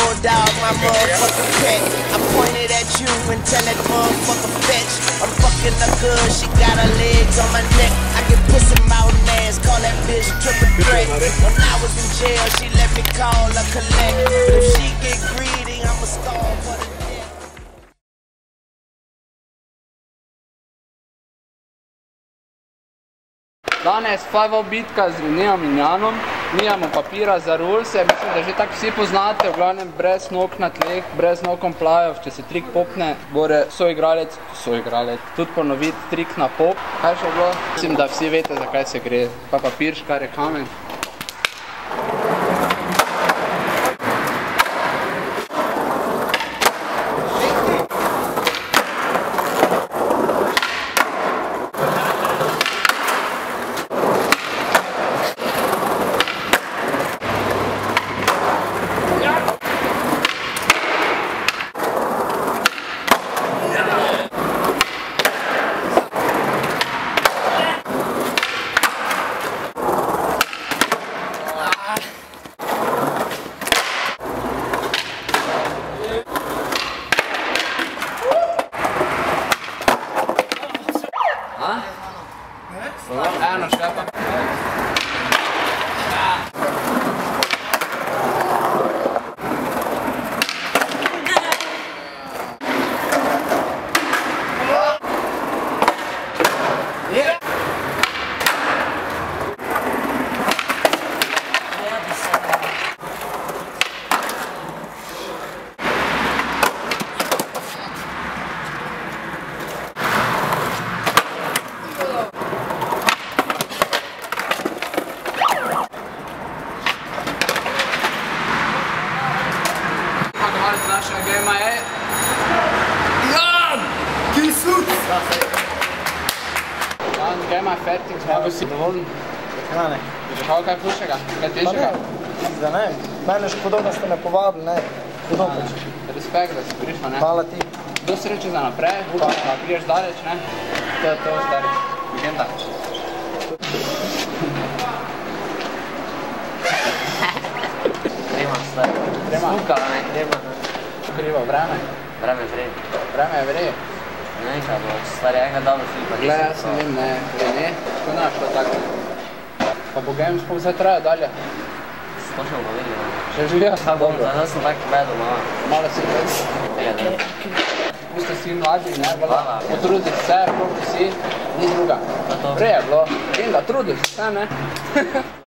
pulled out my motherfucking pick. I pointed at you and tell that motherfucker bitch. I'm fucking her good, she got her legs on my neck. I get pussy mouth ass, call that bitch triple threat. When I was in jail, she let me call her collect. But if she get greedy, I'ma starve for the death. Danes five-o bitka z Renejem in Janom, nijamo papira za rulse, mislim, da že tako vsi poznate, v glavnem brez nog na tleh, brez nokom plajev, če se trik popne, bore soigralec, tudi ponoviti trik na pop. Kaj še bilo? Mislim, da vsi veste, zakaj se gre, pa papir, škar je kamen. Eno šlepa. Naša gema je Jan! Kisut! Jan, gema je fertig, zmago si dovoljen. Ja, ne. Že kao kaj hujšega? Kaj težega? Da ne. Mene škodo, da ste me povabili, ne. Podobno. Respekt, da si prišla, ne? Hvala ti. Do sreče za naprej, upam, da priješ daleč, ne? To je to, stari. Legenda. Trema, stari. Trema? Smukala, ne, trema. Krivo, vreme? Vreme je vrej. Vreme je vrej? Ne vem kaj bo, stari, enega dobro flipa. Gle, jaz ne vem, ne, ne, tako našlo tako. Pa bo game spol vse traja dalje? Spošljamo pa vidimo. Še živijo? Pa bom, zdaj sem tako vedel malo. Malo si več. Vi ste si mladi, ne, potrudiš se, koliko si, ni druga. Vrej je bilo, in da trudiš se, ne?